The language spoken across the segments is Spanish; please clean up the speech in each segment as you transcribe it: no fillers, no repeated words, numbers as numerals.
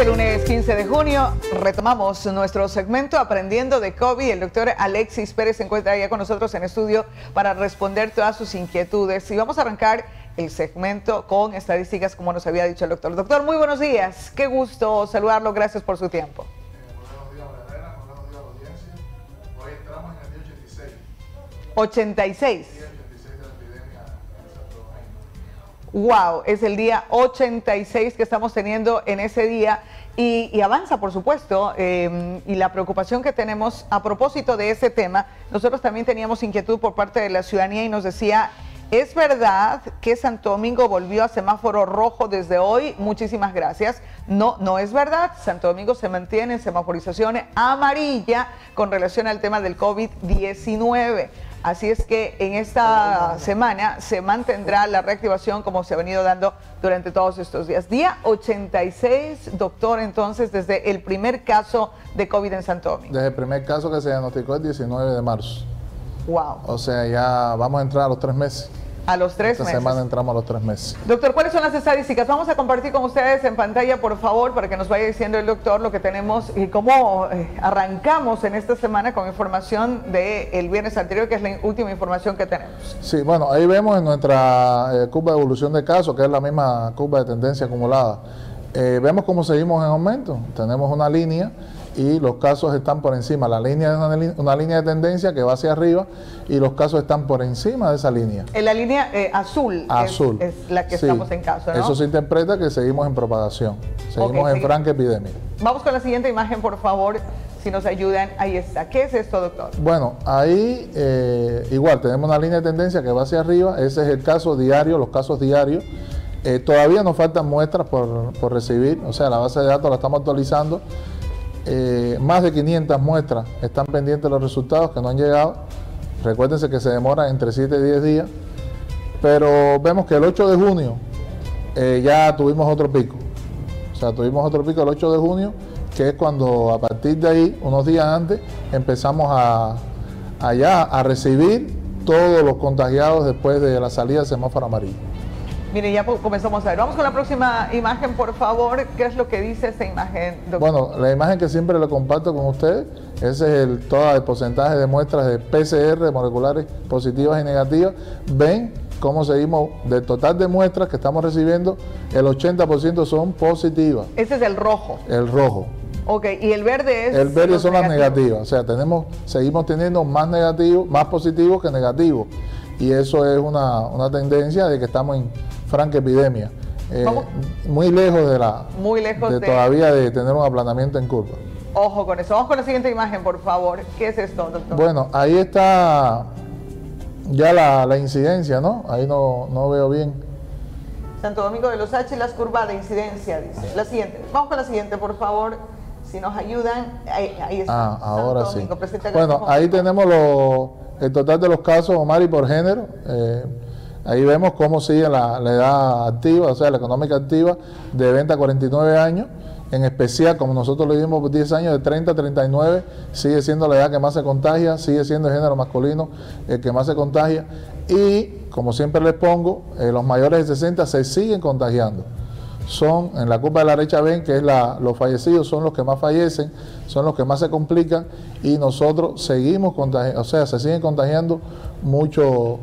este lunes 15 de junio retomamos nuestro segmento Aprendiendo de COVID. El doctor Alexis Pérez se encuentra ya con nosotros en estudio para responder todas sus inquietudes. Y vamos a arrancar el segmento con estadísticas, como nos había dicho el doctor. Doctor, muy buenos días. Qué gusto saludarlo. Gracias por su tiempo. Buenos días, Herrera. Buenos días, audiencia. Hoy entramos en el día 86. 86. Día 86 de la epidemia en Santo Domingo. Wow, es el día 86 que estamos teniendo en ese día y avanza, por supuesto, y la preocupación que tenemos a propósito de ese tema. Nosotros también teníamos inquietud por parte de la ciudadanía y nos decía, ¿es verdad que Santo Domingo volvió a semáforo rojo desde hoy? Muchísimas gracias. No, no es verdad. Santo Domingo se mantiene en semaforización amarilla con relación al tema del COVID-19. Así es que en esta semana se mantendrá la reactivación como se ha venido dando durante todos estos días. Día 86, doctor, entonces, desde el primer caso de COVID en Santo Domingo. Desde el primer caso que se diagnosticó el 19 de marzo. Wow. O sea, ya vamos a entrar a los 3 meses. A los 3 meses. Esta semana entramos a los 3 meses. Doctor, ¿cuáles son las estadísticas? Vamos a compartir con ustedes en pantalla, por favor, para que nos vaya diciendo el doctor lo que tenemos y cómo arrancamos en esta semana con información del viernes anterior, que es la última información que tenemos. Sí, bueno, ahí vemos en nuestra curva de evolución de casos, que es la misma curva de tendencia acumulada. Vemos cómo seguimos en aumento. Tenemos una línea y los casos están por encima. La línea es una línea de tendencia que va hacia arriba y los casos están por encima de esa línea. En la línea azul, es la que estamos en caso, ¿no? Eso se interpreta que seguimos en propagación, seguimos en franca epidemia. Vamos con la siguiente imagen, por favor, si nos ayudan. Ahí está. ¿Qué es esto, doctor? Bueno, ahí igual tenemos una línea de tendencia que va hacia arriba. Ese es el caso diario, los casos diarios. Todavía nos faltan muestras por recibir, o sea, la base de datos la estamos actualizando. Más de 500 muestras están pendientes de los resultados que no han llegado. Recuérdense que se demoran entre 7 y 10 días, pero vemos que el 8 de junio ya tuvimos otro pico. O sea, tuvimos otro pico el 8 de junio, que es cuando a partir de ahí, unos días antes, empezamos a recibir todos los contagiados después de la salida del semáforo amarillo. Mire, ya comenzamos a ver. Vamos con la próxima imagen, por favor. ¿Qué es lo que dice esta imagen, doctor? Bueno, la imagen que siempre le comparto con ustedes, ese es todo el porcentaje de muestras de PCR, moleculares positivas y negativas. Ven cómo seguimos, del total de muestras que estamos recibiendo, el 80% son positivas. Ese es el rojo. El rojo. Ok, y el verde es... El verde son las negativas. O sea, seguimos teniendo más negativos, más positivos que negativos. Y eso es una tendencia de que estamos en franca epidemia, muy lejos todavía de tener un aplanamiento en curva. Ojo con eso. Vamos con la siguiente imagen, por favor. ¿Qué es esto, doctor? Bueno, ahí está ya la incidencia, ¿no? Ahí no veo bien. Santo Domingo de los H, las curvas de incidencia, dice. La siguiente. Vamos con la siguiente, por favor. Si nos ayudan. Ahí está. Ahora sí. Bueno, ahí tenemos el total de los casos, Omar, y por género. Ahí vemos cómo sigue la edad activa, o sea, la económica activa de 20 a 49 años. En especial, como nosotros le dimos 10 años, de 30 a 39, sigue siendo la edad que más se contagia, sigue siendo el género masculino el que más se contagia. Y, como siempre les pongo, los mayores de 60 se siguen contagiando. Son, en la curva de la derecha ven que es los fallecidos son los que más fallecen, son los que más se complican y nosotros seguimos contagiando, o sea, se siguen contagiando muchos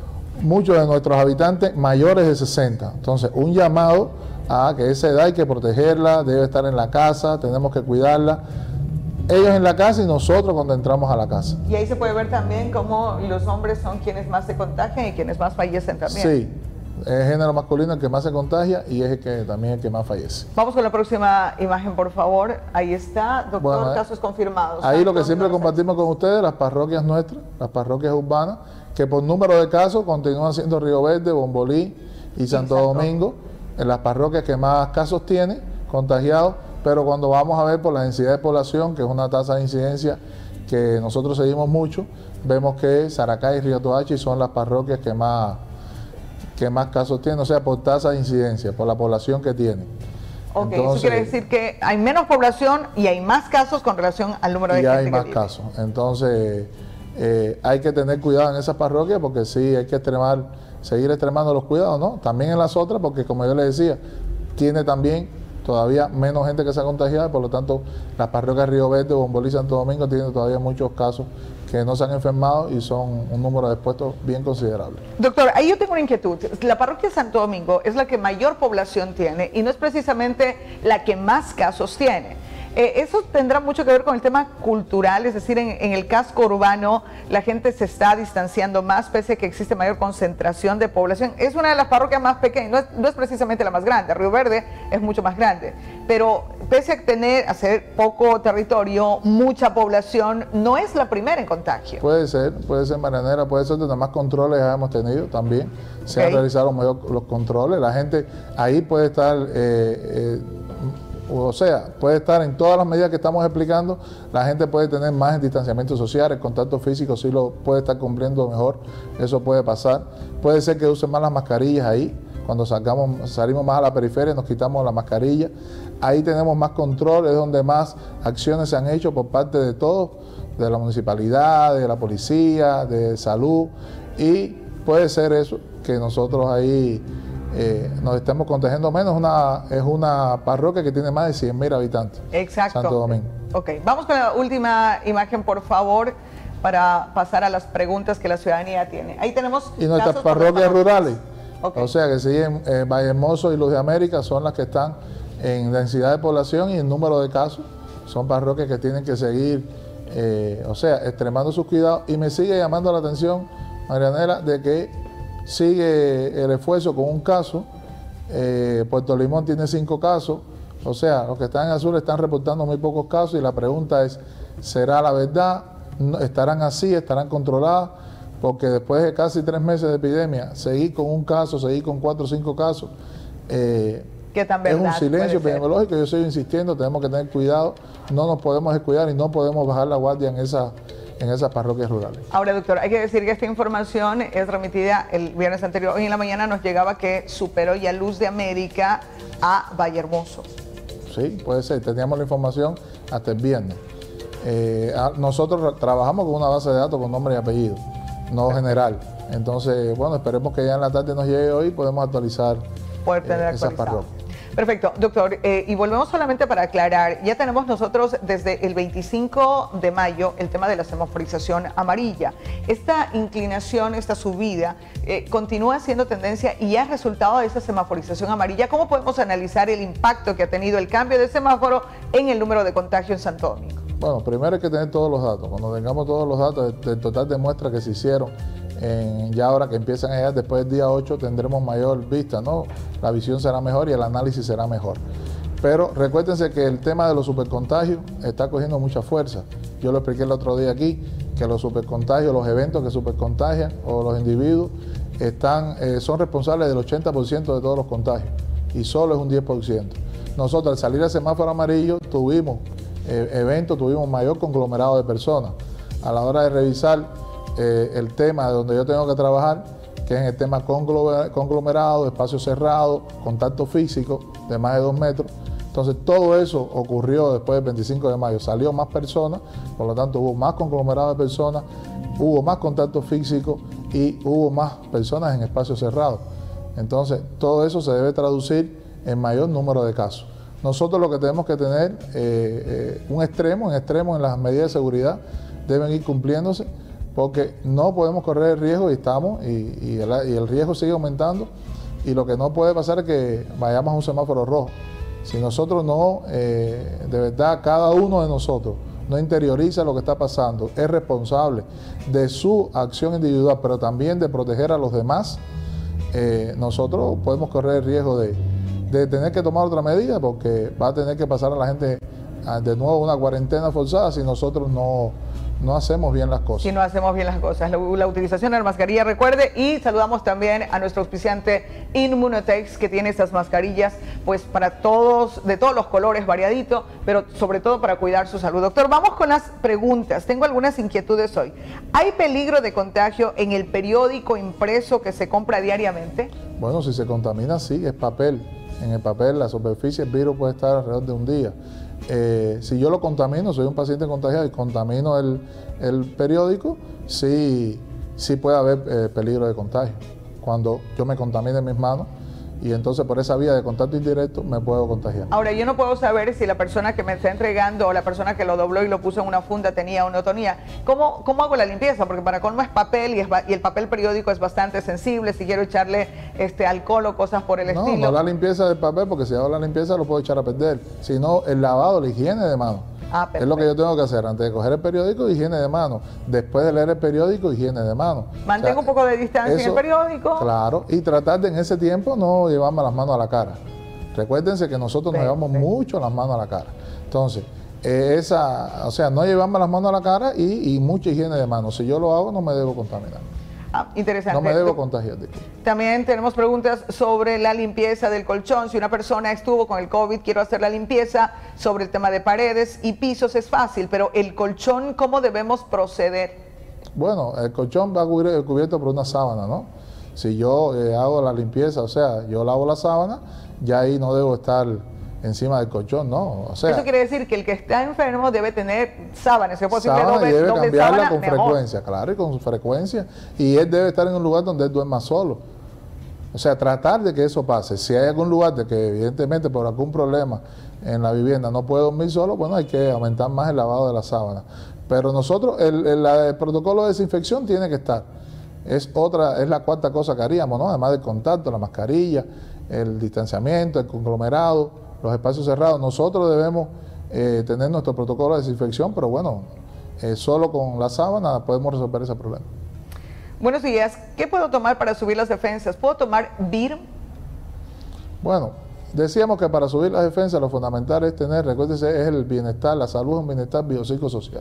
de nuestros habitantes mayores de 60. Entonces, un llamado a que esa edad hay que protegerla, debe estar en la casa, tenemos que cuidarla. Ellos en la casa y nosotros cuando entramos a la casa. Y ahí se puede ver también cómo los hombres son quienes más se contagian y quienes más fallecen también. Sí, es el género masculino el que más se contagia y es también el que más fallece. Vamos con la próxima imagen, por favor. Ahí está, doctor, bueno, casos confirmados. Ahí lo que siempre compartimos con ustedes, las parroquias nuestras, las parroquias urbanas, que por número de casos continúan siendo Río Verde, Bombolí y Santo Domingo, en las parroquias que más casos tienen contagiados, pero cuando vamos a ver por la densidad de población, que es una tasa de incidencia que nosotros seguimos mucho, vemos que Saracay y Río Toachi son las parroquias que más casos tienen, o sea, por tasa de incidencia, por la población que tienen. Ok, entonces, eso quiere decir que hay menos población y hay más casos con relación al número de gente que vive. Y hay más casos, entonces hay que tener cuidado en esas parroquias porque sí, hay que seguir extremando los cuidados, ¿no? También en las otras porque, como yo les decía, tiene también todavía menos gente que se ha contagiado, por lo tanto las parroquias Río Verde, Bombolí y Santo Domingo tienen todavía muchos casos que no se han enfermado y son un número de expuestos bien considerable. Doctor, ahí yo tengo una inquietud. La parroquia Santo Domingo es la que mayor población tiene y no es precisamente la que más casos tiene. Eso tendrá mucho que ver con el tema cultural, es decir, en el casco urbano la gente se está distanciando más pese a que existe mayor concentración de población. Es una de las parroquias más pequeñas, no es precisamente la más grande, Río Verde es mucho más grande, pero pese a ser poco territorio, mucha población, no es la primera en contagio. Puede ser, Marianela, puede ser donde más controles hemos tenido también, se han realizado mejor los controles, la gente ahí puede estar... o sea, puede estar en todas las medidas que estamos explicando, la gente puede tener más en distanciamiento social, el contacto físico sí lo puede estar cumpliendo mejor, eso puede pasar. Puede ser que usen más las mascarillas ahí, cuando salimos más a la periferia nos quitamos la mascarilla, ahí tenemos más control, es donde más acciones se han hecho por parte de todos, de la municipalidad, de la policía, de salud, y puede ser eso, que nosotros ahí... nos estamos contagiando menos, es una parroquia que tiene más de 100.000 habitantes. Exacto. Santo Domingo. Ok, vamos con la última imagen, por favor, para pasar a las preguntas que la ciudadanía tiene. Ahí tenemos... Y nuestras parroquias rurales, okay. O sea que siguen Vallehermoso y Luz de América son las que están en densidad de población y en número de casos. Son parroquias que tienen que seguir, extremando sus cuidados. Y me sigue llamando la atención, Marianela, de que sigue el esfuerzo con un caso, Puerto Limón tiene 5 casos, o sea, los que están en azul están reportando muy pocos casos y la pregunta es, ¿será la verdad? ¿Estarán así? ¿Estarán controladas? Porque después de casi 3 meses de epidemia, seguir con un caso, seguir con 4 o 5 casos, ¿qué tan verdad es un silencio epidemiológico. Yo sigo insistiendo, tenemos que tener cuidado, no nos podemos descuidar y no podemos bajar la guardia en esas parroquias rurales. Ahora, doctor, hay que decir que esta información es remitida el viernes anterior. Hoy en la mañana nos llegaba que superó ya Luz de América a Vallehermoso. Sí, puede ser. Teníamos la información hasta el viernes. Nosotros trabajamos con una base de datos con nombre y apellido, no general. Entonces, bueno, esperemos que ya en la tarde nos llegue hoy y podemos actualizar esas parroquias. Perfecto, doctor, y volvemos solamente para aclarar, ya tenemos nosotros desde el 25 de mayo el tema de la semaforización amarilla. Esta inclinación, esta subida, continúa siendo tendencia y es resultado de esa semaforización amarilla. ¿Cómo podemos analizar el impacto que ha tenido el cambio de semáforo en el número de contagios en Santo Domingo? Bueno, primero hay que tener todos los datos. Cuando tengamos todos los datos del total de muestras que se hicieron, ya ahora que empiezan a llegar después del día 8 tendremos mayor vista, ¿no? La visión será mejor y el análisis será mejor. Pero recuérdense que el tema de los supercontagios está cogiendo mucha fuerza. Yo lo expliqué el otro día aquí, que los supercontagios, los eventos que supercontagian o los individuos son responsables del 80% de todos los contagios y solo es un 10%. Nosotros al salir al semáforo amarillo tuvimos tuvimos mayor conglomerado de personas. A la hora de revisar el tema de donde yo tengo que trabajar, que es en el tema conglomerado, espacio cerrado, contacto físico de más de 2 metros. Entonces todo eso ocurrió después del 25 de mayo. Salió más personas, por lo tanto hubo más conglomerado de personas, hubo más contacto físico y hubo más personas en espacio cerrado. Entonces todo eso se debe traducir en mayor número de casos. Nosotros lo que tenemos que tener un extremo en las medidas de seguridad deben ir cumpliéndose, porque no podemos correr el riesgo y el riesgo sigue aumentando y lo que no puede pasar es que vayamos a un semáforo rojo. Si nosotros no, de verdad, cada uno de nosotros no interioriza lo que está pasando, es responsable de su acción individual, pero también de proteger a los demás, nosotros podemos correr el riesgo de tener que tomar otra medida, porque va a tener que pasar a la gente de nuevo una cuarentena forzada si nosotros no hacemos bien las cosas. Si no hacemos bien las cosas. La utilización de la mascarilla, recuerde, y saludamos también a nuestro auspiciante Inmunotex, que tiene estas mascarillas pues para todos, de todos los colores, variadito, pero sobre todo para cuidar su salud. Doctor, vamos con las preguntas. Tengo algunas inquietudes hoy. ¿Hay peligro de contagio en el periódico impreso que se compra diariamente? Bueno, si se contamina, sí, es papel. En el papel, la superficie, el virus puede estar alrededor de un día. Si yo lo contamino, soy un paciente contagiado y contamino el periódico, sí puede haber peligro de contagio. Cuando yo me contamine mis manos, y entonces por esa vía de contacto indirecto me puedo contagiar. Ahora, yo no puedo saber si la persona que me está entregando o la persona que lo dobló y lo puso en una funda tenía o no tenía. ¿Cómo hago la limpieza? Porque para colmo es papel y el papel periódico es bastante sensible. Si quiero echarle alcohol o cosas por el estilo. No la limpieza del papel, porque si hago la limpieza lo puedo echar a perder, sino el lavado, la higiene de mano. Es lo que yo tengo que hacer antes de coger el periódico, higiene de mano. Después de leer el periódico, higiene de mano. Mantengo un poco de distancia en el periódico. Claro, y tratar de en ese tiempo no llevarme las manos a la cara. Recuérdense que nosotros nos llevamos mucho las manos a la cara. Entonces, no llevarme las manos a la cara y mucha higiene de manos. Si yo lo hago, no me debo contaminar. Interesante. No me debo contagiar. También tenemos preguntas sobre la limpieza del colchón. Si una persona estuvo con el COVID, quiero hacer la limpieza sobre el tema de paredes y pisos, es fácil, pero el colchón, ¿cómo debemos proceder? Bueno, el colchón va cubierto por una sábana, ¿no? Si yo hago la limpieza, yo lavo la sábana, ya ahí no debo estar encima del colchón, ¿no? Eso quiere decir que el que está enfermo debe tener sábanas, es posible sábana, y debe cambiarla con frecuencia, claro, y con frecuencia, y él debe estar en un lugar donde él duerma solo. Tratar de que eso pase. Si hay algún lugar de que evidentemente por algún problema en la vivienda no puede dormir solo, bueno, hay que aumentar más el lavado de la sábana. Pero nosotros, el protocolo de desinfección tiene que estar. Es la cuarta cosa que haríamos, ¿no? Además del contacto, la mascarilla, el distanciamiento, el conglomerado, los espacios cerrados. Nosotros debemos tener nuestro protocolo de desinfección, pero bueno, solo con la sábana podemos resolver ese problema. Buenos días. ¿Qué puedo tomar para subir las defensas? ¿Puedo tomar VIR? Bueno, decíamos que para subir las defensas lo fundamental es recuérdese, es el bienestar, la salud es un bienestar biopsicosocial.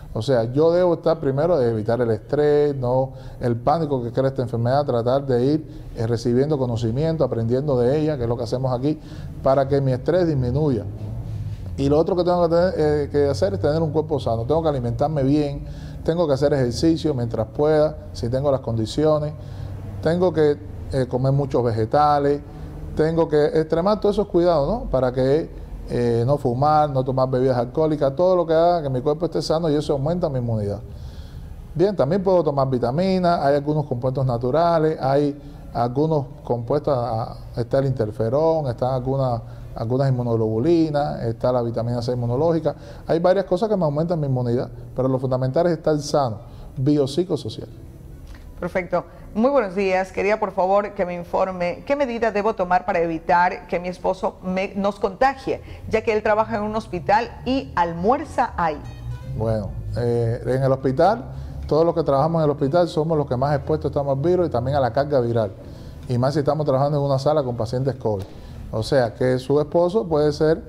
Yo debo estar primero de evitar el estrés, no el pánico que crea esta enfermedad, tratar de ir recibiendo conocimiento, aprendiendo de ella, que es lo que hacemos aquí, para que mi estrés disminuya. Y lo otro que tengo que hacer es tener un cuerpo sano. Tengo que alimentarme bien, tengo que hacer ejercicio mientras pueda, si tengo las condiciones. Tengo que comer muchos vegetales, tengo que extremar todos esos cuidados, ¿no? Para que no fumar, no tomar bebidas alcohólicas, todo lo que haga que mi cuerpo esté sano, y eso aumenta mi inmunidad. Bien, también puedo tomar vitaminas, hay algunos compuestos naturales, hay algunos compuestos, está el interferón, están algunas inmunoglobulinas, está la vitamina C inmunológica, hay varias cosas que me aumentan mi inmunidad, pero lo fundamental es estar sano, biopsicosocial. Perfecto. Muy buenos días. Quería por favor que me informe qué medidas debo tomar para evitar que mi esposo nos contagie, ya que él trabaja en un hospital y almuerza ahí. Bueno, en el hospital, todos los que trabajamos en el hospital somos los que más expuestos estamos al virus y también a la carga viral. Y más si estamos trabajando en una sala con pacientes COVID. Que su esposo puede ser,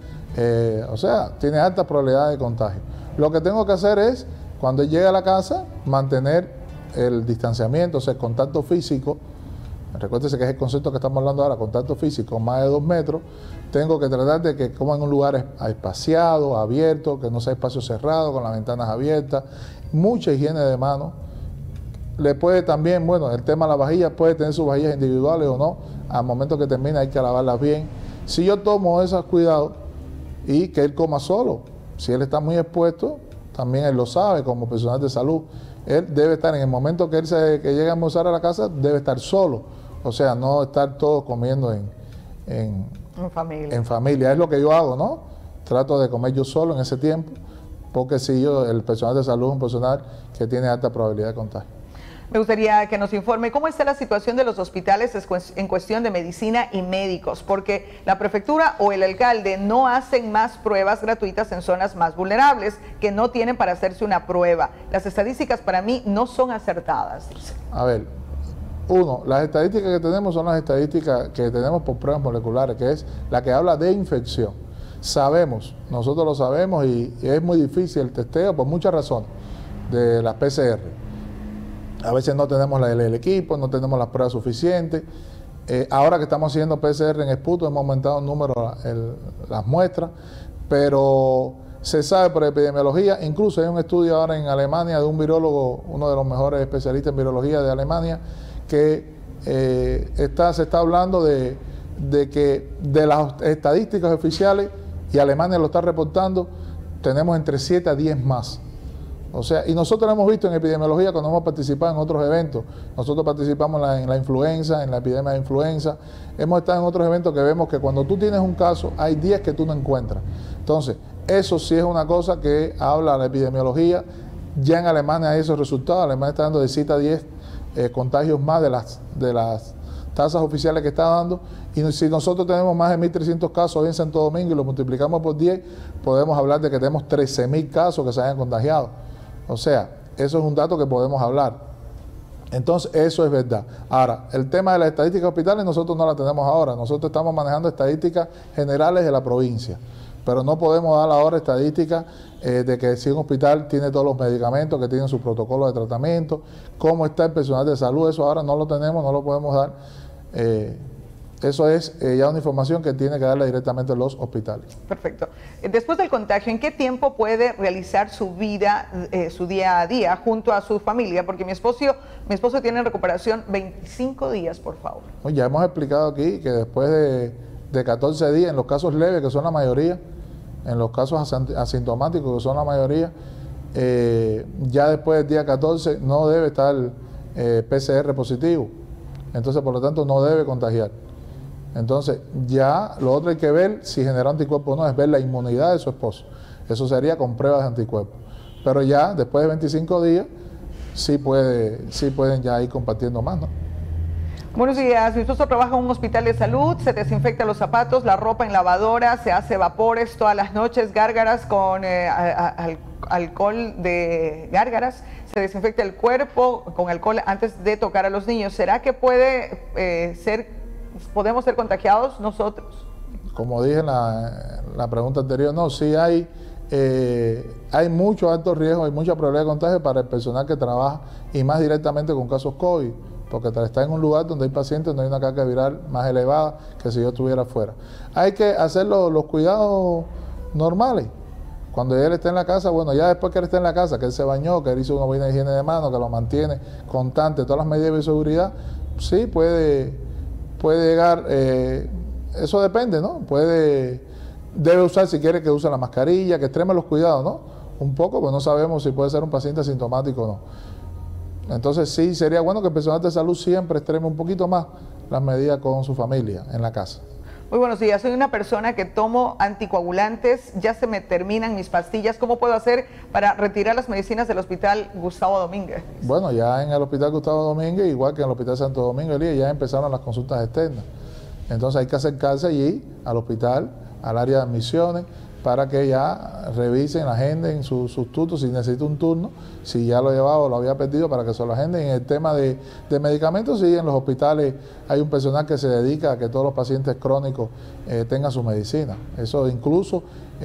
tiene alta probabilidad de contagio. Lo que tengo que hacer es, cuando él llegue a la casa, mantener el distanciamiento, el contacto físico. Recuérdese que es el concepto que estamos hablando ahora, contacto físico, más de 2 metros. Tengo que tratar de que coma en un lugar espaciado, abierto, que no sea espacio cerrado, con las ventanas abiertas. Mucha higiene de manos. Le puede también, el tema de la vajilla, puede tener sus vajillas individuales o no. Al momento que termine hay que lavarlas bien. Si yo tomo esos cuidados y que él coma solo, si él está muy expuesto, también él lo sabe como personal de salud. Él debe estar en el momento que que llegue a almorzar a la casa, debe estar solo. No estar todos comiendo en familia. Es lo que yo hago, ¿no? Trato de comer yo solo en ese tiempo, porque si el personal de salud es un personal que tiene alta probabilidad de contagio. Me gustaría que nos informe cómo está la situación de los hospitales en cuestión de medicina y médicos, porque la prefectura o el alcalde no hacen más pruebas gratuitas en zonas más vulnerables que no tienen para hacerse una prueba. Las estadísticas para mí no son acertadas, dice. A ver, las estadísticas que tenemos son las estadísticas que tenemos por pruebas moleculares, que es la que habla de infección. Nosotros lo sabemos y es muy difícil el testeo por muchas razones de las PCR. A veces no tenemos el equipo, no tenemos las pruebas suficientes. Ahora que estamos haciendo PCR en Sputo, hemos aumentado el número, las muestras, pero se sabe por epidemiología, incluso hay un estudio ahora en Alemania de un virólogo, uno de los mejores especialistas en virología de Alemania, que se está hablando de que de las estadísticas oficiales, y Alemania lo está reportando, tenemos entre 7 a 10 más. O sea, y nosotros lo hemos visto en epidemiología cuando hemos participado en otros eventos. Nosotros participamos en la influenza, en la epidemia de influenza. Hemos estado en otros eventos que vemos que cuando tú tienes un caso, hay 10 que tú no encuentras. Entonces, eso sí es una cosa que habla la epidemiología. Ya en Alemania hay esos resultados. Alemania está dando de 7 a 10 contagios más de las tasas oficiales que está dando. Y si nosotros tenemos más de 1.300 casos hoy en Santo Domingo y lo multiplicamos por 10, podemos hablar de que tenemos 13.000 casos que se hayan contagiado. O sea, eso es un dato que podemos hablar. Entonces, eso es verdad. Ahora, el tema de las estadísticas hospitales nosotros no la tenemos ahora. Nosotros estamos manejando estadísticas generales de la provincia. Pero no podemos dar ahora estadísticas de que si un hospital tiene todos los medicamentos, que tiene su protocolo de tratamiento, cómo está el personal de salud. Eso ahora no lo tenemos, no lo podemos dar. Eso es ya una información que tiene que darle directamente los hospitales. Perfecto. Después del contagio, ¿en qué tiempo puede realizar su vida, su día a día junto a su familia? Porque mi esposo tiene en recuperación 25 días, por favor. Ya hemos explicado aquí que después de 14 días, en los casos leves, que son la mayoría, en los casos asintomáticos, que son la mayoría, ya después del día 14 no debe estar PCR positivo. Entonces, por lo tanto, no debe contagiar. Entonces, ya lo otro hay que ver si genera anticuerpos o no, es ver la inmunidad de su esposo. Eso sería con pruebas de anticuerpos. Pero ya, después de 25 días, sí pueden ya ir compartiendo más, ¿no? Buenos días, mi esposo trabaja en un hospital de salud, se desinfecta los zapatos, la ropa en lavadora, se hace vapores todas las noches, gárgaras con alcohol de gárgaras, se desinfecta el cuerpo con alcohol antes de tocar a los niños. ¿Será que podemos ser contagiados nosotros? Como dije en la pregunta anterior, no, sí hay mucho alto riesgo, hay mucha probabilidad de contagio para el personal que trabaja y más directamente con casos COVID, porque está en un lugar donde hay pacientes, donde hay una carga viral más elevada que si yo estuviera afuera. Hay que hacer los cuidados normales. Cuando él esté en la casa, bueno, ya después que él esté en la casa, que él se bañó, que él hizo una buena higiene de manos, que lo mantiene constante, todas las medidas de seguridad, sí puede llegar, eso depende, ¿no? Debe usar, si quiere, que use la mascarilla, que extreme los cuidados, ¿no? Un poco, pues no sabemos si puede ser un paciente asintomático o no. Entonces sí, sería bueno que el personal de salud siempre extreme un poquito más las medidas con su familia en la casa. Muy buenos días, soy una persona que tomo anticoagulantes, ya se me terminan mis pastillas. ¿Cómo puedo hacer para retirar las medicinas del hospital Gustavo Domínguez? Bueno, ya en el hospital Gustavo Domínguez, igual que en el hospital Santo Domingo, Elías, ya empezaron las consultas externas. Entonces hay que acercarse allí, al hospital, al área de admisiones, para que ya revisen, agenden sus tutos, si necesita un turno, si ya lo llevaba o lo había perdido, para que se lo agenden. En el tema de medicamentos, sí, en los hospitales hay un personal que se dedica a que todos los pacientes crónicos tengan su medicina. Eso incluso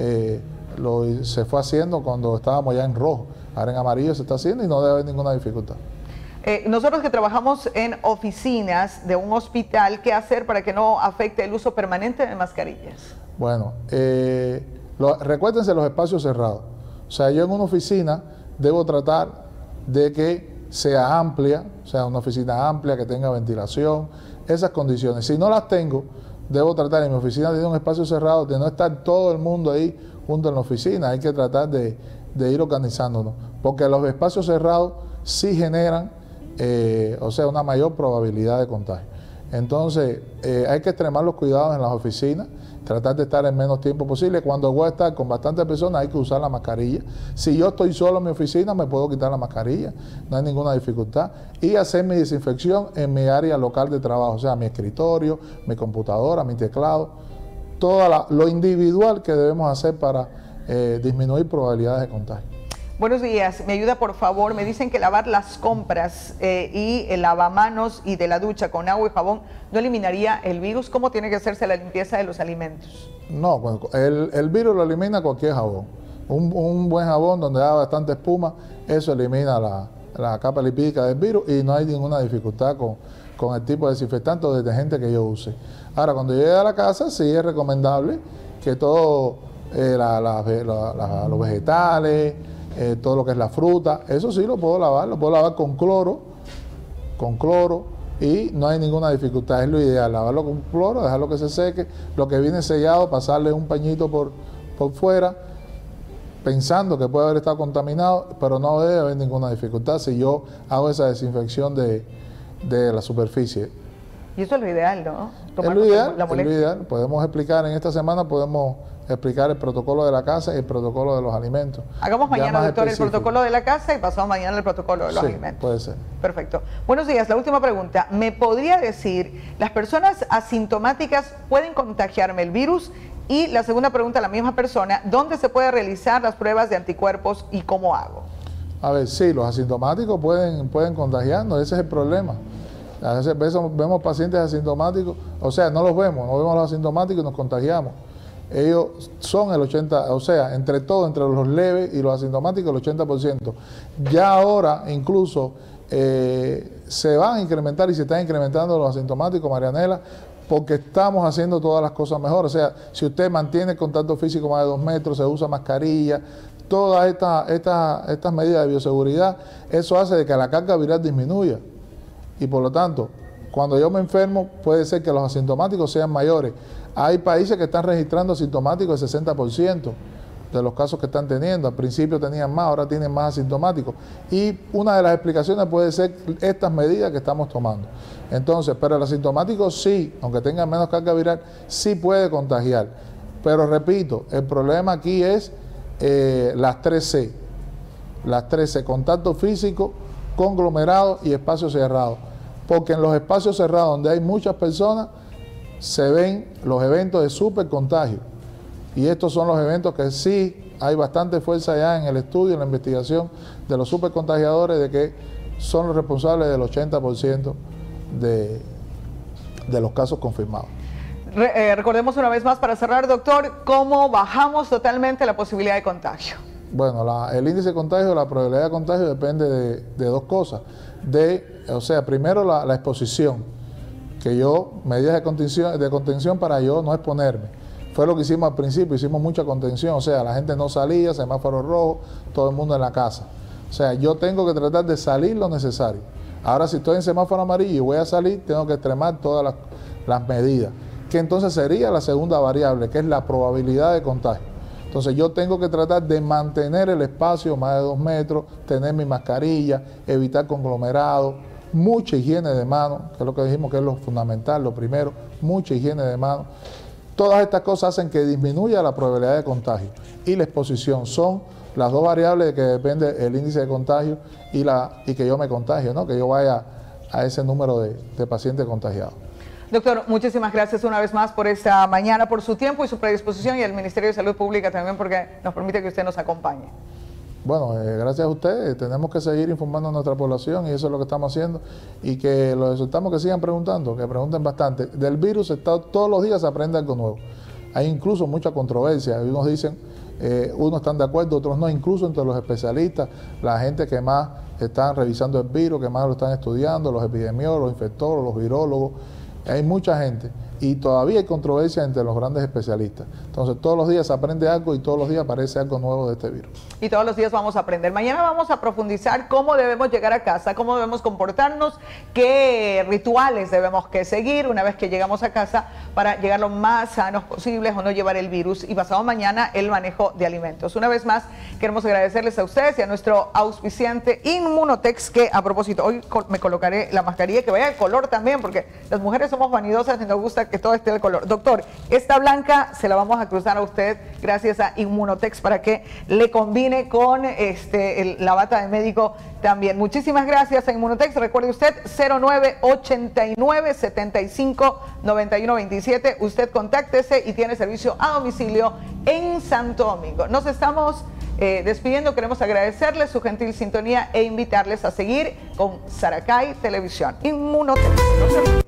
se fue haciendo cuando estábamos ya en rojo. Ahora en amarillo se está haciendo y no debe haber ninguna dificultad. Nosotros que trabajamos en oficinas de un hospital, ¿qué hacer para que no afecte el uso permanente de mascarillas? Bueno, recuérdense los espacios cerrados. O sea, yo en una oficina debo tratar de que sea amplia, o sea, una oficina amplia, que tenga ventilación, esas condiciones. Si no las tengo, debo tratar en mi oficina de un espacio cerrado, de no estar todo el mundo ahí junto en la oficina. Hay que tratar de ir organizándonos, porque los espacios cerrados sí generan, o sea, una mayor probabilidad de contagio. Entonces, hay que extremar los cuidados en las oficinas, tratar de estar el menos tiempo posible. Cuando voy a estar con bastantes personas hay que usar la mascarilla. Si yo estoy solo en mi oficina, me puedo quitar la mascarilla, no hay ninguna dificultad. Y hacer mi desinfección en mi área local de trabajo, o sea, mi escritorio, mi computadora, mi teclado, todo lo individual que debemos hacer para disminuir probabilidades de contagio. Buenos días, me ayuda por favor, me dicen que lavar las compras y el lavamanos y de la ducha con agua y jabón no eliminaría el virus. ¿Cómo tiene que hacerse la limpieza de los alimentos? No, bueno, el virus lo elimina cualquier jabón. Un buen jabón donde da bastante espuma, eso elimina la capa lipídica del virus y no hay ninguna dificultad con el tipo de desinfectante o detergente que yo use. Ahora, cuando llegue a la casa, sí es recomendable que todo, los vegetales, todo lo que es la fruta, eso sí lo puedo lavar con cloro, y no hay ninguna dificultad, es lo ideal, lavarlo con cloro, dejarlo que se seque, lo que viene sellado, pasarle un pañito por fuera, pensando que puede haber estado contaminado, pero no debe haber ninguna dificultad si yo hago esa desinfección de la superficie. Y eso es lo ideal, ¿no? Es lo ideal. Podemos explicar, en esta semana podemos explicar el protocolo de la casa y el protocolo de los alimentos. Hagamos mañana, doctor, el protocolo de la casa y pasamos mañana el protocolo de los alimentos. Puede ser. Perfecto. Buenos días, la última pregunta. ¿Me podría decir, las personas asintomáticas pueden contagiarme el virus? Y la segunda pregunta a la misma persona, ¿dónde se puede realizar las pruebas de anticuerpos y cómo hago? A ver, sí, los asintomáticos pueden contagiarnos, ese es el problema. A veces vemos pacientes asintomáticos, o sea, no vemos los asintomáticos y nos contagiamos. Ellos son el 80%, o sea, entre los leves y los asintomáticos, el 80%. Ya ahora incluso se van a incrementar y se están incrementando los asintomáticos, Marianela, porque estamos haciendo todas las cosas mejor. O sea, si usted mantiene el contacto físico más de 2 metros, se usa mascarilla, todas estas medidas de bioseguridad, eso hace de que la carga viral disminuya. Y por lo tanto, cuando yo me enfermo, puede ser que los asintomáticos sean mayores. Hay países que están registrando asintomáticos el 60% de los casos que están teniendo. Al principio tenían más, ahora tienen más asintomáticos. Y una de las explicaciones puede ser estas medidas que estamos tomando. Entonces, pero el asintomático sí, aunque tenga menos carga viral, sí puede contagiar. Pero repito, el problema aquí es las 3C. Las 3C, contacto físico, conglomerado y espacio cerrado. Porque en los espacios cerrados donde hay muchas personas se ven los eventos de supercontagio. Y estos son los eventos que sí hay bastante fuerza ya en el estudio, en la investigación de los supercontagiadores, de que son los responsables del 80% de los casos confirmados. Recordemos una vez más para cerrar, doctor, ¿cómo bajamos totalmente la posibilidad de contagio? Bueno, el índice de contagio, la probabilidad de contagio depende de dos cosas. O sea, primero la exposición, medidas de contención para yo no exponerme. Fue lo que hicimos al principio, hicimos mucha contención, o sea, la gente no salía, semáforo rojo, todo el mundo en la casa. O sea, yo tengo que tratar de salir lo necesario. Ahora, si estoy en semáforo amarillo y voy a salir, tengo que extremar todas las medidas, que entonces sería la segunda variable, que es la probabilidad de contagio. Entonces yo tengo que tratar de mantener el espacio más de 2 metros, tener mi mascarilla, evitar conglomerados, mucha higiene de manos, que es lo que dijimos que es lo fundamental, lo primero, mucha higiene de manos. Todas estas cosas hacen que disminuya la probabilidad de contagio y la exposición. Son las dos variables de que depende el índice de contagio y que yo me contagio, ¿no? Que yo vaya a ese número de pacientes contagiados. Doctor, muchísimas gracias una vez más por esta mañana, por su tiempo y su predisposición, y al Ministerio de Salud Pública también, porque nos permite que usted nos acompañe. Bueno, gracias a ustedes. Tenemos que seguir informando a nuestra población y eso es lo que estamos haciendo, y que los exhortamos que sigan preguntando, que pregunten bastante. Del virus todos los días se aprende algo nuevo. Hay incluso mucha controversia. Unos dicen, unos están de acuerdo, otros no, incluso entre los especialistas, la gente que más están revisando el virus, que más lo están estudiando, los epidemiólogos, los infectólogos, los virólogos. Hay mucha gente y todavía hay controversia entre los grandes especialistas. Entonces todos los días se aprende algo y todos los días aparece algo nuevo de este virus. Y todos los días vamos a aprender. Mañana vamos a profundizar cómo debemos llegar a casa, cómo debemos comportarnos, qué rituales debemos que seguir una vez que llegamos a casa para llegar lo más sanos posibles o no llevar el virus. Y pasado mañana el manejo de alimentos. Una vez más queremos agradecerles a ustedes y a nuestro auspiciante Inmunotex, que a propósito hoy me colocaré la mascarilla, que vaya el color también, porque las mujeres somos vanidosas y nos gusta que todo esté de color. Doctor, esta blanca se la vamos a cruzar a usted gracias a Inmunotex para que le combine con la bata de médico también. Muchísimas gracias a Inmunotex. Recuerde usted 0989 75 91 27. Usted contáctese y tiene servicio a domicilio en Santo Domingo. Nos estamos despidiendo. Queremos agradecerles su gentil sintonía e invitarles a seguir con Saracay Televisión. Inmunotex.